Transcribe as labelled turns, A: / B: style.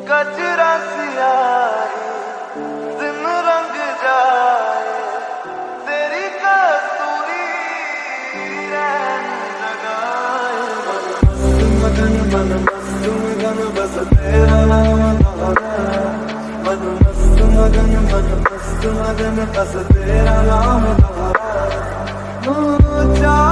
A: गजरा सियाही दिन रंग जाए, तेरी कसूरी रैन जगाए। मन मस्त मगन बस तेरा नाम दोहराए, मन मस्त मगन बस तेरा नाम दोहराए।